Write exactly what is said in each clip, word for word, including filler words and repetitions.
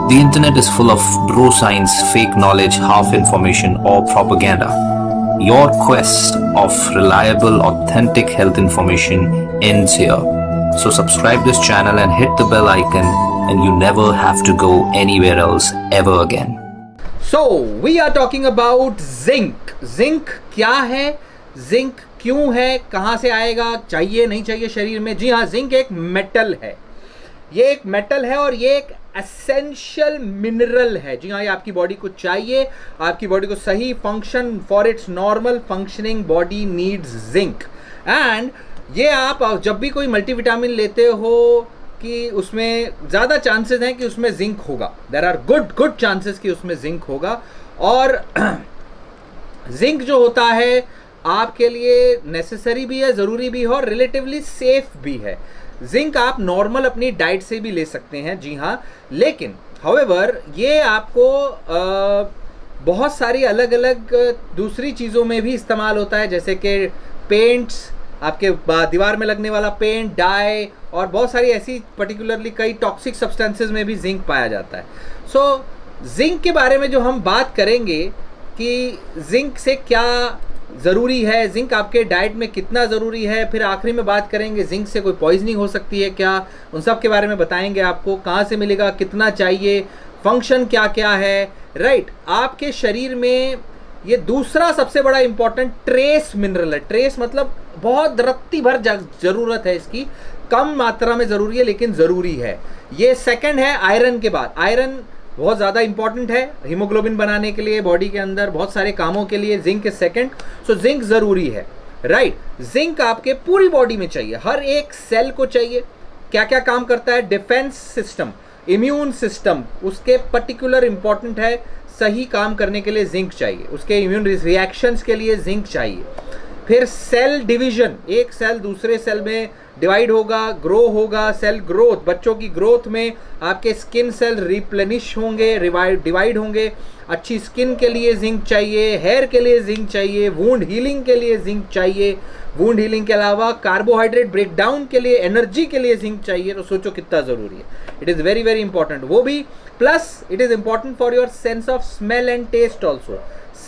The internet is full of bro science, fake knowledge, half information, or propaganda. Your quest of reliable, authentic health information ends here. So subscribe this channel and hit the bell icon, and you never have to go anywhere else ever again. So we are talking about zinc. Zinc क्या है? Zinc क्यों है? कहाँ से आएगा? चाहिए नहीं चाहिए शरीर में? जी हाँ, जिंक एक मेटल है. ये एक मेटल है और ये एक एसेंशियल मिनरल है. जी हाँ, ये आपकी बॉडी को चाहिए. आपकी बॉडी को सही function, for its normal functioning body needs zinc. And ये आप जब भी कोई मल्टीविटामिन लेते हो कि उसमें ज़्यादा चांसेस हैं कि उसमें जिंक होगा. There are good good chances कि उसमें जिंक होगा. और जिंक जो होता है आपके लिए नेसेसरी भी है, ज़रूरी भी है और रिलेटिवली सेफ भी है. जिंक आप नॉर्मल अपनी डाइट से भी ले सकते हैं. जी हाँ, लेकिन हाउएवर ये आपको आ, बहुत सारी अलग अलग दूसरी चीज़ों में भी इस्तेमाल होता है, जैसे कि पेंट्स, आपके दीवार में लगने वाला पेंट, डाई और बहुत सारी ऐसी पर्टिकुलरली कई टॉक्सिक सब्सटेंसेस में भी जिंक पाया जाता है. सो so, जिंक के बारे में जो हम बात करेंगे कि जिंक से क्या ज़रूरी है, जिंक आपके डाइट में कितना ज़रूरी है, फिर आखिरी में बात करेंगे जिंक से कोई पॉइजनिंग हो सकती है क्या, उन सब के बारे में बताएंगे. आपको कहाँ से मिलेगा, कितना चाहिए, फंक्शन क्या क्या है. राइट, आपके शरीर में ये दूसरा सबसे बड़ा इंपॉर्टेंट ट्रेस मिनरल है. ट्रेस मतलब बहुत रत्ती भर ज़रूरत है इसकी, कम मात्रा में ज़रूरी है लेकिन ज़रूरी है. ये सेकंड है आयरन के बाद. आयरन बहुत ज़्यादा इंपॉर्टेंट है हीमोग्लोबिन बनाने के लिए, बॉडी के अंदर बहुत सारे कामों के लिए. Zinc is second. So zinc ज़रूरी है. राइट, जिंक आपके पूरी बॉडी में चाहिए, हर एक सेल को चाहिए. क्या क्या काम करता है? डिफेंस सिस्टम, इम्यून सिस्टम, उसके पर्टिकुलर इंपॉर्टेंट है. सही काम करने के लिए जिंक चाहिए, उसके इम्यून रिएक्शंस के लिए जिंक चाहिए. फिर सेल डिवीजन, एक सेल दूसरे सेल में डिवाइड होगा, ग्रो होगा. सेल ग्रोथ, बच्चों की ग्रोथ में आपके स्किन सेल रिप्लेनिश होंगे, डिवाइड होंगे. अच्छी स्किन के लिए जिंक चाहिए, हेयर के लिए जिंक चाहिए, वुंड हीलिंग के लिए जिंक चाहिए. वुंड हीलिंग के अलावा कार्बोहाइड्रेट ब्रेकडाउन के लिए, एनर्जी के लिए जिंक चाहिए. तो सोचो कितना ज़रूरी है. It is very very important. वो भी plus it is important for your sense of smell and taste also.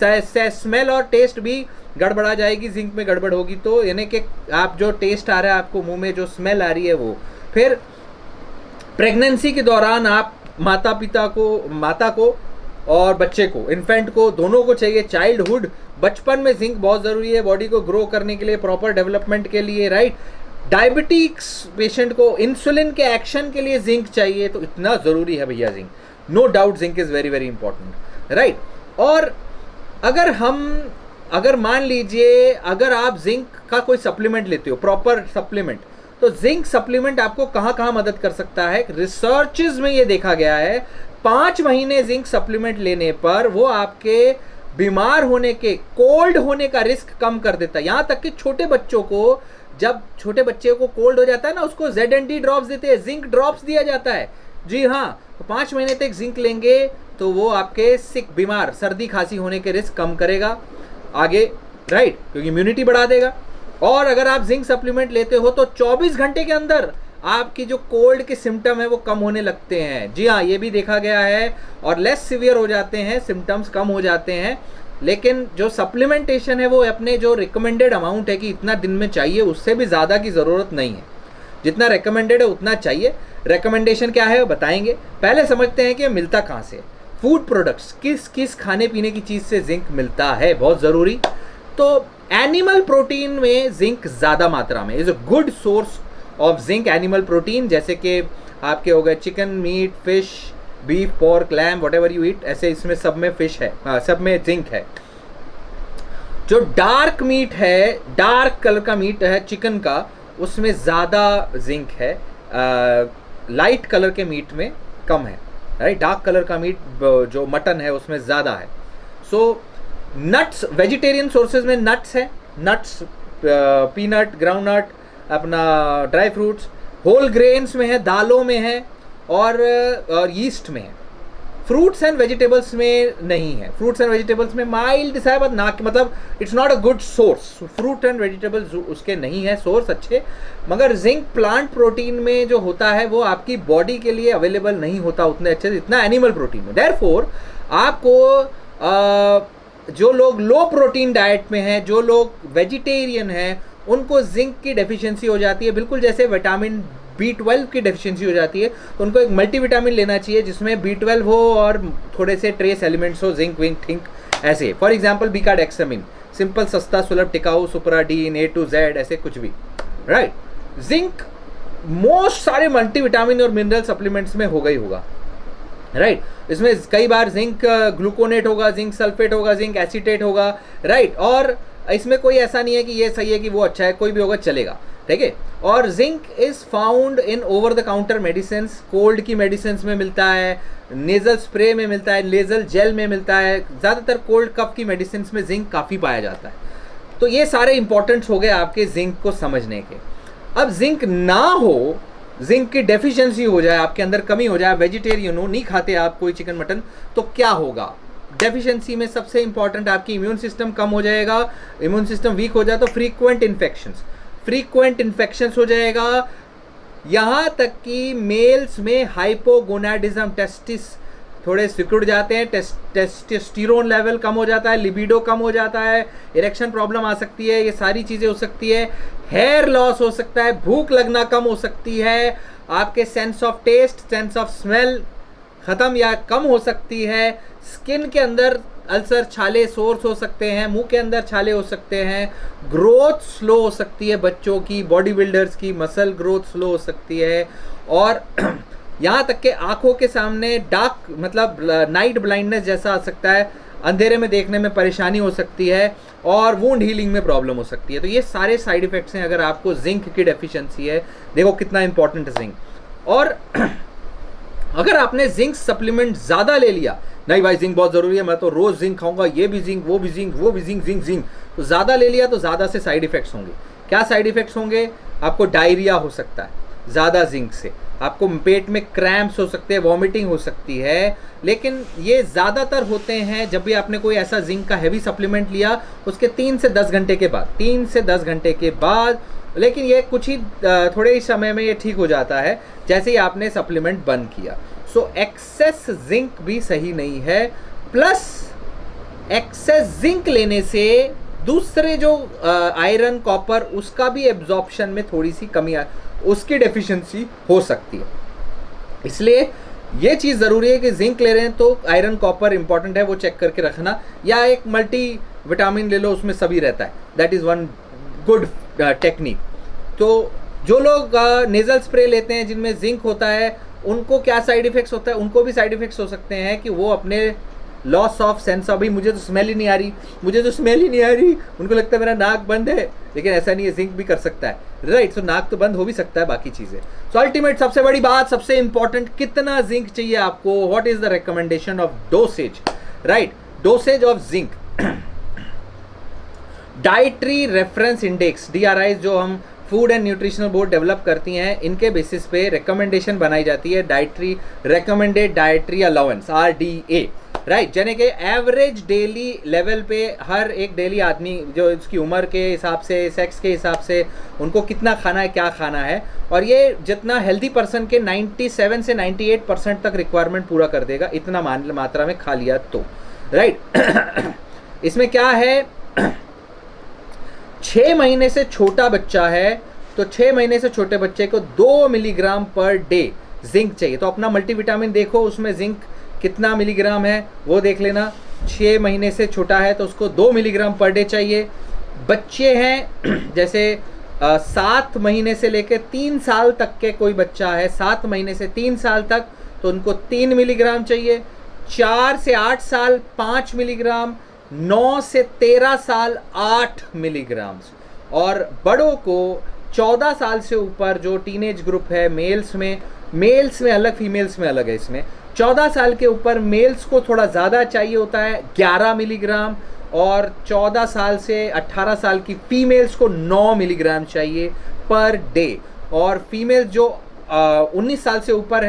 Smell और टेस्ट भी गड़बड़ा जाएगी जिंक में गड़बड़ होगी तो, यानी कि आप जो टेस्ट आ रहा है आपको मुंह में, जो स्मेल आ रही है वो. फिर प्रेगनेंसी के दौरान आप माता पिता को, माता को और बच्चे को, इन्फेंट को, दोनों को चाहिए. चाइल्डहुड, बचपन में जिंक बहुत ज़रूरी है बॉडी को ग्रो करने के लिए, प्रॉपर डेवलपमेंट के लिए. राइट, डायबिटिक्स पेशेंट को इंसुलिन के एक्शन के लिए जिंक चाहिए. तो इतना ज़रूरी है भैया zinc. No doubt zinc is very very important. Right, और अगर हम अगर मान लीजिए अगर आप जिंक का कोई सप्लीमेंट लेते हो, प्रॉपर सप्लीमेंट, तो जिंक सप्लीमेंट आपको कहाँ कहाँ मदद कर सकता है? रिसर्चेस में ये देखा गया है पाँच महीने जिंक सप्लीमेंट लेने पर वो आपके बीमार होने के, कोल्ड होने का रिस्क कम कर देता है. यहाँ तक कि छोटे बच्चों को, जब छोटे बच्चे को कोल्ड हो जाता है ना, उसको जेड एन डी ड्रॉप्स देते हैं, जिंक ड्रॉप्स दिया जाता है. जी हाँ, तो पाँच महीने तक जिंक लेंगे तो वो आपके सिक, बीमार, सर्दी खांसी होने के रिस्क कम करेगा आगे. राइट, क्योंकि इम्यूनिटी बढ़ा देगा. और अगर आप जिंक सप्लीमेंट लेते हो तो चौबीस घंटे के अंदर आपकी जो कोल्ड के सिम्टम है वो कम होने लगते हैं. जी हाँ, ये भी देखा गया है. और लेस सिवियर हो जाते हैं, सिम्टम्स कम हो जाते हैं. लेकिन जो सप्लीमेंटेशन है वो अपने जो रिकमेंडेड अमाउंट है कि इतना दिन में चाहिए, उससे भी ज़्यादा की ज़रूरत नहीं है. जितना रिकमेंडेड है उतना चाहिए. रिकमेंडेशन क्या है वो बताएंगे. पहले समझते हैं कि मिलता कहाँ से. फूड प्रोडक्ट्स, किस किस खाने पीने की चीज़ से जिंक मिलता है, बहुत ज़रूरी. तो एनिमल प्रोटीन में जिंक ज़्यादा मात्रा में is a good source of zinc. Animal protein जैसे कि आपके हो गए chicken, meat, fish, beef, pork, lamb, whatever you eat, ऐसे इसमें सब में फिश है, हाँ, सब में जिंक है. जो डार्क मीट है, डार्क कलर का मीट है चिकन का, उसमें ज़्यादा जिंक है. लाइट कलर के मीट में कम है. राइट, डार्क कलर का मीट जो मटन है उसमें ज़्यादा है. सो नट्स, वेजिटेरियन सोर्सेज में नट्स है, नट्स, पीनट, ग्राउंडनट, अपना ड्राई फ्रूट्स. होल ग्रेन्स में है, दालों में है और यीस्ट में है. फ्रूट्स एंड वेजिटेबल्स में नहीं है, फ्रूट्स एंड वेजिटेबल्स में माइल्ड सा है, बट ना मतलब it's not a good source. Fruit and vegetables उसके नहीं है सोर्स अच्छे, मगर जिंक प्लांट प्रोटीन में जो होता है वो आपकी बॉडी के लिए अवेलेबल नहीं होता उतने अच्छे जितना एनिमल प्रोटीन में। देयरफॉर आपको आ, जो लोग लो प्रोटीन डाइट में हैं, जो लोग वेजिटेरियन हैं, उनको जिंक की डेफिशिएंसी हो जाती है, बिल्कुल जैसे विटामिन बी ट्वेल्व की डेफिशिएंसी हो जाती है। तो उनको एक मल्टीविटामिन लेना चाहिए जिसमें बी ट्वेल्व हो और थोड़े से ट्रेस एलिमेंट्स हो, जिंक विंक थिंक ऐसे। फॉर एग्जांपल बीकाडेक्सामिन, सिंपल सस्ता सुलभ टिकाऊ सुपराडीन ए टू जेड ऐसे कुछ भी, राइट। जिंक मोस्ट सारे मल्टीविटामिन और मिनरल सप्लीमेंट्स में होगा ही होगा, राइट right. इसमें कई बार जिंक ग्लूकोनेट होगा, जिंक सल्फेट होगा, जिंक एसीटेट होगा, राइट right. और इसमें कोई ऐसा नहीं है कि ये सही है कि वो अच्छा है, कोई भी होगा चलेगा, ठीक है। और zinc is found in over the counter medicine, cold की मेडिसिन में मिलता है, नेजल स्प्रे में मिलता है, नेजल जेल में मिलता है, ज़्यादातर कोल्ड कफ की मेडिसिन में जिंक काफ़ी पाया जाता है। तो ये सारे इंपॉर्टेंट्स हो गए आपके जिंक को समझने के। अब जिंक ना हो, जिंक की डेफिशिएंसी हो जाए, आपके अंदर कमी हो जाए, वेजिटेरियन हो, नहीं खाते आप कोई चिकन मटन, तो क्या होगा? डेफिशिएंसी में सबसे इंपॉर्टेंट आपकी इम्यून सिस्टम कम हो जाएगा। इम्यून सिस्टम वीक हो जाए तो फ्रीक्वेंट इन्फेक्शंस फ्रीक्वेंट इन्फेक्शंस हो जाएगा। यहाँ तक कि मेल्स में हाइपोगोनाडिज्म, टेस्टिस थोड़े सिकुड़ जाते हैं, टेस्टोस्टेरोन लेवल कम हो जाता है, लिबिडो कम हो जाता है, इरेक्शन प्रॉब्लम आ सकती है, ये सारी चीज़ें हो सकती है। हेयर लॉस हो सकता है, भूख लगना कम हो सकती है, आपके sense of taste, sense of smell ख़त्म या कम हो सकती है। स्किन के अंदर अल्सर, छाले, सोर्स हो सकते हैं, मुंह के अंदर छाले हो सकते हैं, ग्रोथ स्लो हो सकती है बच्चों की, बॉडी बिल्डर्स की मसल ग्रोथ स्लो हो सकती है, और यहाँ तक के आंखों के सामने डार्क मतलब नाइट ब्लाइंडनेस जैसा आ सकता है, अंधेरे में देखने में परेशानी हो सकती है, और वुंड हीलिंग में प्रॉब्लम हो सकती है। तो ये सारे साइड इफेक्ट्स हैं अगर आपको जिंक की डेफिशिएंसी है। देखो कितना इंपॉर्टेंट है जिंक। और अगर आपने जिंक सप्लीमेंट ज़्यादा ले लिया, नहीं भाई जिंक बहुत ज़रूरी है, मैं तो रोज़ जिंक खाऊंगा, ये भी जिंक, वो भी जिंक, वो भी जिंक, जिंक जिंक तो ज़्यादा ले लिया तो ज़्यादा से साइड इफेक्ट्स होंगे। क्या साइड इफेक्ट्स होंगे? आपको डायरिया हो सकता है ज़्यादा जिंक से, आपको पेट में क्रैम्प्स हो सकते हैं, वॉमिटिंग हो सकती है। लेकिन ये ज़्यादातर होते हैं जब भी आपने कोई ऐसा जिंक का हैवी सप्लीमेंट लिया उसके तीन से दस घंटे के बाद, तीन से दस घंटे के बाद। लेकिन ये कुछ ही थोड़े ही समय में ये ठीक हो जाता है जैसे ही आपने सप्लीमेंट बंद किया। सो एक्सेस जिंक भी सही नहीं है, प्लस एक्सेस जिंक लेने से दूसरे जो आयरन, कॉपर, उसका भी एब्जॉर्प्शन में थोड़ी सी कमी आ, उसकी डेफिशिएंसी हो सकती है। इसलिए ये चीज़ ज़रूरी है कि जिंक ले रहे हैं तो आयरन, कॉपर इंपॉर्टेंट है, वो चेक करके रखना, या एक मल्टी विटामिन ले लो, उसमें सभी रहता है, that is one good technique. तो जो लोग नेज़ल स्प्रे लेते हैं जिनमें जिंक होता है, उनको क्या साइड इफ़ेक्ट्स होता है? उनको भी साइड इफ़ेक्ट्स हो सकते हैं कि वो अपने लॉस ऑफ सेंस ऑफ, भाई मुझे तो स्मेल ही नहीं आ रही, मुझे तो स्मेल ही नहीं आ रही, उनको लगता है मेरा नाक बंद है, लेकिन ऐसा नहीं है, जिंक भी कर सकता है, राइट। सो नाक तो बंद हो भी सकता है, बाकी चीज़ें। सो अल्टीमेट सबसे बड़ी बात, सबसे इंपॉर्टेंट, कितना जिंक चाहिए आपको, what is the recommendation of dosage, right, dosage of zinc. Dietary reference index, D R I, जो हम food and nutritional board develop करती हैं, इनके बेसिस पे रिकमेंडेशन बनाई जाती है, dietary recommended dietary allowance, R D A, right. यानी कि एवरेज डेली लेवल पे हर एक डेली आदमी जो इसकी उम्र के हिसाब से, सेक्स के हिसाब से, उनको कितना खाना है, क्या खाना है, और ये जितना हेल्दी पर्सन के सत्तानवे से अट्ठानवे परसेंट तक रिक्वायरमेंट पूरा कर देगा, इतना मात्रा में खा लिया तो, राइट। इसमें क्या है, छः महीने से छोटा बच्चा है तो छः महीने से छोटे बच्चे को दो मिलीग्राम पर डे जिंक चाहिए। तो अपना मल्टीविटामिन देखो, उसमें जिंक कितना मिलीग्राम है वो देख लेना। छः महीने से छोटा है तो उसको दो मिलीग्राम पर डे चाहिए। बच्चे हैं जैसे आ, सात महीने से लेकर तीन साल तक के कोई बच्चा है, सात महीने से तीन साल तक, तो उनको तीन मिलीग्राम चाहिए। चार से आठ साल पाँच मिलीग्राम, नौ से तेरह साल आठ मिलीग्राम, और बड़ों को चौदह साल से ऊपर जो टीनेज ग्रुप है, मेल्स में मेल्स में अलग, फीमेल्स में अलग है। इसमें चौदह साल के ऊपर मेल्स को थोड़ा ज़्यादा चाहिए होता है, ग्यारह मिलीग्राम, और चौदह साल से अट्ठारह साल की फीमेल्स को नौ मिलीग्राम चाहिए पर डे। और फीमेल जो उन्नीस साल से ऊपर है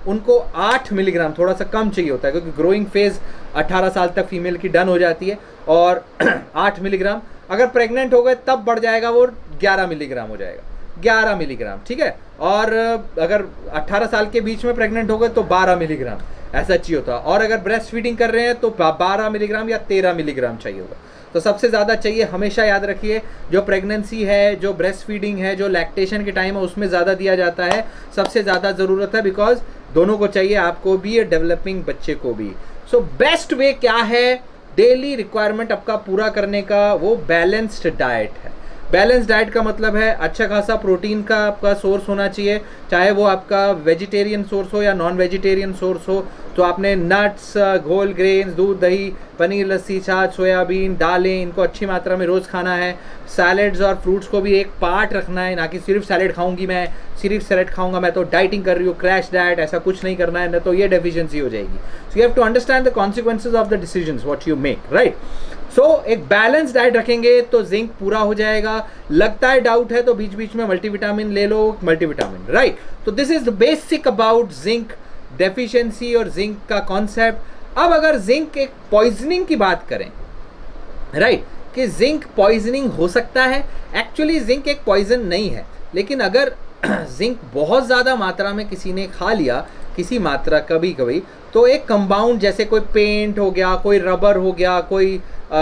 उनको आठ मिलीग्राम, थोड़ा सा कम चाहिए होता है क्योंकि ग्रोइंग फेज अठारह साल तक फीमेल की डन हो जाती है, और आठ मिलीग्राम। अगर प्रेग्नेंट हो गए तब बढ़ जाएगा, वो ग्यारह मिलीग्राम हो जाएगा, ग्यारह मिलीग्राम, ठीक है। और अगर अठारह साल के बीच में प्रेग्नेंट हो गए तो बारह मिलीग्राम ऐसा चाहिए होता है। और अगर ब्रेस्ट फीडिंग कर रहे हैं तो बारह मिलीग्राम या तेरह मिलीग्राम चाहिए होगा। तो सबसे ज़्यादा चाहिए, हमेशा याद रखिए, जो प्रेगनेंसी है, जो ब्रेस्ट फीडिंग है, जो लैक्टेशन के टाइम है, उसमें ज़्यादा दिया जाता है, सबसे ज़्यादा ज़रूरत है, बिकॉज दोनों को चाहिए, आपको भी और डेवलपिंग बच्चे को भी। सो बेस्ट वे क्या है डेली रिक्वायरमेंट आपका पूरा करने का? वो बैलेंस्ड डाइट है। बैलेंस डाइट का मतलब है अच्छा खासा प्रोटीन का आपका सोर्स होना चाहिए, चाहे वो आपका वेजिटेरियन सोर्स हो या नॉन वेजिटेरियन सोर्स हो। तो आपने नट्स, होल ग्रेन्स, दूध, दही, पनीर, लस्सी, छाछ, सोयाबीन, दालें, इनको अच्छी मात्रा में रोज़ खाना है। सैलेड्स और फ्रूट्स को भी एक पार्ट रखना है, ना कि सिर्फ सैलेड खाऊंगी मैं, सिर्फ सैलेड खाऊंगा मैं तो डाइटिंग कर रही हूँ, क्रैश डाइट, ऐसा कुछ नहीं करना है, ना तो ये डेफिशिएंसी हो जाएगी। So you have to understand the consequences of the decisions what you make, right. So so, एक बैलेंस डाइट रखेंगे तो जिंक पूरा हो जाएगा। लगता है डाउट है तो बीच बीच में मल्टीविटामिन ले लो, मल्टीविटामिन, राइट। तो this is the basic about zinc deficiency और जिंक का कॉन्सेप्ट। अब अगर जिंक एक पॉइजनिंग की बात करें, राइट, कि जिंक पॉइजनिंग हो सकता है, एक्चुअली जिंक एक पॉइजन नहीं है, लेकिन अगर जिंक बहुत ज़्यादा मात्रा में किसी ने खा लिया, किसी मात्रा कभी कभी, तो एक कंपाउंड जैसे कोई पेंट हो गया, कोई रबर हो गया, कोई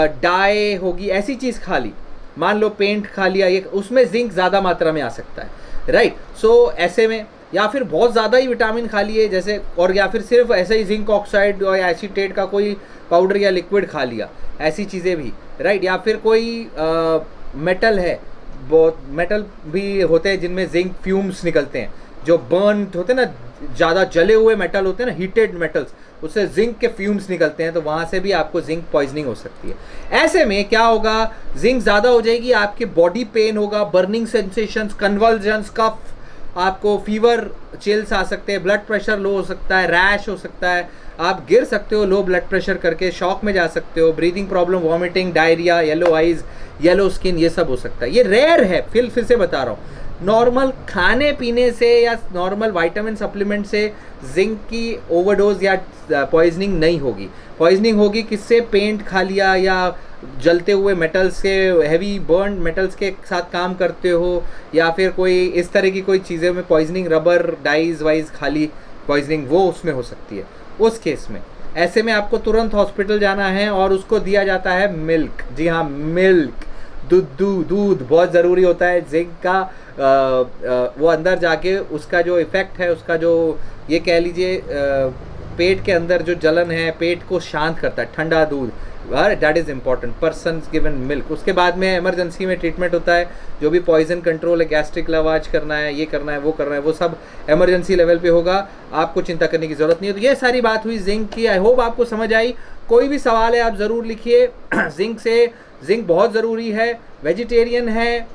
डाई होगी, ऐसी चीज़ खा ली, मान लो पेंट खा लिया, ये उसमें जिंक ज़्यादा मात्रा में आ सकता है, राइट। सो so, ऐसे में, या फिर बहुत ज़्यादा ही विटामिन खा लिए जैसे, और या फिर सिर्फ ऐसे ही जिंक ऑक्साइड या एसीटेट का कोई पाउडर या लिक्विड खा लिया, ऐसी चीज़ें भी, राइट। या फिर कोई आ, मेटल है, बहुत मेटल भी होते हैं जिनमें जिंक फ्यूम्स निकलते हैं, जो बर्न होते हैं ना, ज़्यादा जले हुए मेटल होते हैं ना, हीटेड मेटल्स, उससे जिंक के फ्यूम्स निकलते हैं, तो वहाँ से भी आपको जिंक पॉइजनिंग हो सकती है। ऐसे में क्या होगा, जिंक ज़्यादा हो जाएगी, आपके बॉडी पेन होगा, बर्निंग सेंसेशंस, कन्वल्जन्स, कफ, आपको फीवर, चिल्स आ सकते हैं, ब्लड प्रेशर लो हो सकता है, रैश हो सकता है, आप गिर सकते हो लो ब्लड प्रेशर करके, शॉक में जा सकते हो, breathing problem, vomiting, diarrhoea, yellow eyes, yellow skin, ये सब हो सकता है। ये रेयर है, फिर फिर से बता रहा हूँ, नॉर्मल खाने पीने से या नॉर्मल विटामिन सप्लीमेंट से जिंक की ओवरडोज या पॉइजनिंग नहीं होगी। पॉइजनिंग होगी किससे? पेंट खा लिया, या जलते हुए मेटल्स के, हैवी बर्न मेटल्स के साथ काम करते हो, या फिर कोई इस तरह की कोई चीज़ें में पॉइजनिंग, रबर, डाइज वाइज खाली पॉइजनिंग, वो उसमें हो सकती है। उस केस में, ऐसे में आपको तुरंत हॉस्पिटल जाना है और उसको दिया जाता है मिल्क। जी हाँ, मिल्क, दूध, दूध बहुत ज़रूरी होता है जिंक का। आ, आ, वो अंदर जाके उसका जो इफ़ेक्ट है, उसका जो ये कह लीजिए पेट के अंदर जो जलन है, पेट को शांत करता है, ठंडा दूध, that is important, person given milk. उसके बाद में इमरजेंसी में ट्रीटमेंट होता है, जो भी पॉइजन कंट्रोल है, गैस्ट्रिक लवाज करना है, ये करना है, वो करना है, वो सब इमरजेंसी लेवल पे होगा, आपको चिंता करने की ज़रूरत नहीं है। तो ये सारी बात हुई जिंक की, आई होप आपको समझ आई। कोई भी सवाल है आप ज़रूर लिखिए। जिंक से, जिंक बहुत ज़रूरी है। वेजिटेरियन है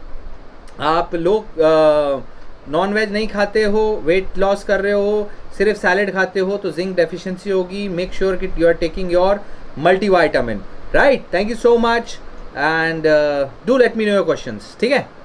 आप लोग, नॉन वेज नहीं खाते हो, वेट लॉस कर रहे हो, सिर्फ सैलेड खाते हो, तो जिंक डेफिशिएंसी होगी। मेक श्योर कि you are taking your multivitamin, right? Thank you so much, and uh, do let me know your questions, ठीक है?